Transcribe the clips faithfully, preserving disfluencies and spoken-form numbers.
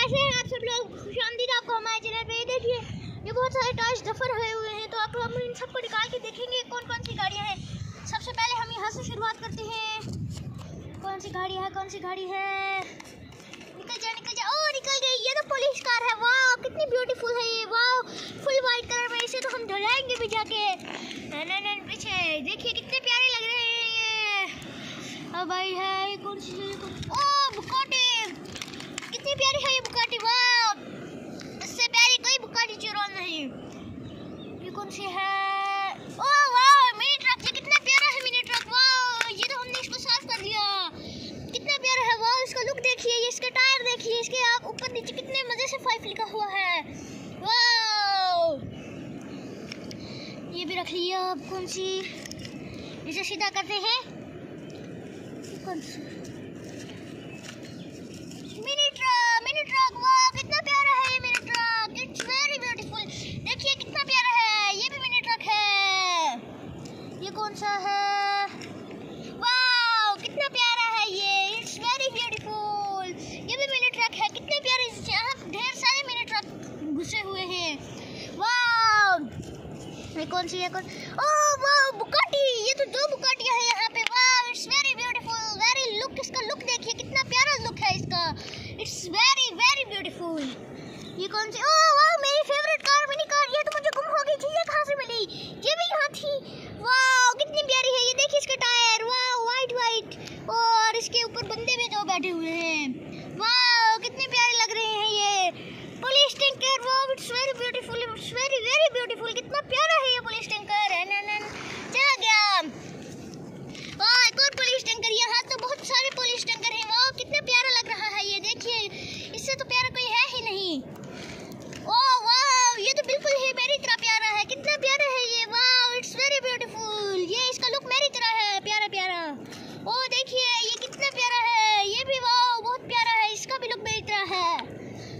कैसे हैं आप सब लोग? खुशामदीद आपको हमारे चैनल पे। देखिए ये बहुत सारे टॉयज दफर हुए हुए हैं, तो आप हम इन सबको निकाल के देखेंगे कौन कौन सी गाड़ियाँ हैं। सबसे पहले हम यहाँ से शुरुआत करते हैं। कौन सी गाड़ी है, कौन सी गाड़ी है? निकल जा निकल जा। ओ निकल गई, ये तो पुलिस कार है। वाह कितनी ब्यूटीफुल है ये। वाह फुल वाइट कलर में, इसे तो हम ढलाएंगे भी जाके। न पीछे देखिए कितने प्यारे लग रहे हैं ये। अब भाई है ये कौन सी? ओ बुगाटी, कितनी प्यारी है ये बुगाटी। वाह इससे प्यारी कोई बुगाटी चिरोन नहीं। ये कौन सी है? ओ वाह मिनी ट्रक, ये कितना प्यारा है मिनी ट्रक। वाह ये तो हमने इसको साफ कर लिया, कितना प्यारा है। वाह इसका लुक देखिए, ये इसके टायर देखिए, इसके आप ऊपर नीचे कितने मजे से फाइव लिखा हुआ है। वाह ये भी रख लिया। अब कौन सी? इसे सीधा करते हैं। कौन सी? Mini truck, mini truck. वाह कितना प्यारा है ये mini truck, it's very beautiful. देखिए कितना प्यारा है, ये भी मिनी ट्रक है। ये कौन सा है? वाह कितना प्यारा है ये, इट्स वेरी ब्यूटीफुल। ये भी मिनी ट्रक है, कितने प्यारे। यहाँ ढेर सारे मिनी ट्रक घुसे हुए हैं। वाह ये कौन सी है? कौन? ओह वाह बुगाटी, ये तो दो बुगाटियाँ हैं यहाँ पे। वाह it's very beautiful, very look, इसका लुक देखिए कितना प्यारा लुक है इसका, इट्स वेरी वेरी ब्यूटीफुल। ये कौन सी? ओह वाह मेरी फेवरेट कार, मिनी कार। ये तो मुझे गुम हो गई थी, ये कहाँ से मिली? ये भी यहाँ थी। वाह कितनी प्यारी है ये, देखिए इसके टायर। वाह वाइट वाइट, और इसके ऊपर बंदे भी दो बैठे हुए हैं। वाह कितने प्यारे लग रहे हैं ये। पुलिस टैंकर, वाह it's very beautiful, it's very very beautiful. कितना प्यारा है ये पुलिस टैंकर है। न न चला गया। वाह एक और पुलिस टैंकर, यहाँ तो बहुत सारे पुलिस टैंकर हैं। वाह कितना प्यारा लग रहा है ये, देखिए इससे तो प्यारा कोई है ही नहीं। ओह वाह ये तो बिल्कुल ही मेरी तरह प्यारा है, कितना प्यारा है ये। वाह इट्स वेरी ब्यूटीफुल, ये इसका लुक मेरी तरह है, प्यारा प्यारा। ओह देखिए ये कितना प्यारा है, ये भी वाह बहुत प्यारा है, इसका भी लुक मेरी तरह है।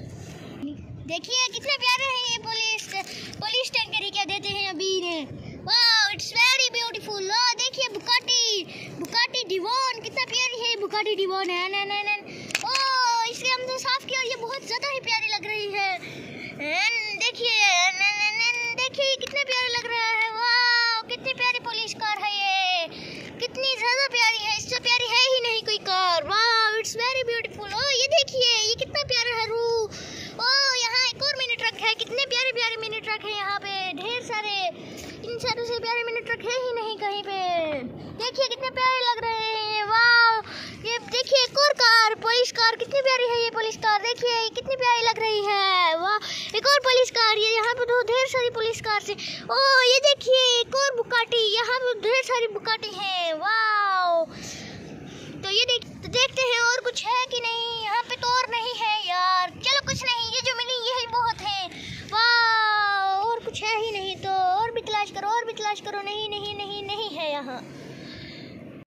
देखिए कितने प्यारे हैं ये पुलिस पुलिस टैंकर ही क्या देते हैं अभी ने। वाह इट्स वेरी ब्यूटीफुल। वाह देखिए बुगाटी, बुगाटी डिवोन, कितना प्यारी है बुगाटी डिवोन है। न न न ओह इसे हमने साफ किया और ये बहुत ज़्यादा ही प्यारी लग रही है। देखिए न न न देखिए कितने प्यारे लग रहा है। वाह कितनी प्यारी पुलिस कार है ये, कितनी ज़्यादा प्यारी है, इससे प्यारी है ही नहीं कोई कार। वाह इट्स वेरी ब्यूटीफुल। ओह ये देखिए ये कितना प्यारा है रूह। ओह यहाँ एक और मिनी ट्रक है, कितने प्यारे प्यारे मिनी ट्रक है यहाँ पे, ढेर सारे। इन सारों से प्यारे मिनी ट्रक है ही नहीं कहीं पे। देखिए कितने प्यारे लग रहे हैं। वाह ये देखिए एक और कार, पुलिस कार, कितनी प्यारी है ये पुलिस कार। देखिए कितनी प्यारी लग रही है। वाह एक और पुलिस कार, ये यहाँ पे तो ढेर सारी पुलिस कार से। ओह ये देखिए एक और बुगाटी, यहाँ पे ढेर सारी बुगाटी है। वाह तो ये देख तो देखते हैं और कुछ है कि नहीं। यहाँ पे तो और नहीं है यार, चलो कुछ नहीं, ये जो मिली यही बहुत है। वाह और कुछ है ही नहीं, तो और भी तलाश करो और भी तलाश करो। नहीं नहीं नहीं नहीं है यहाँ।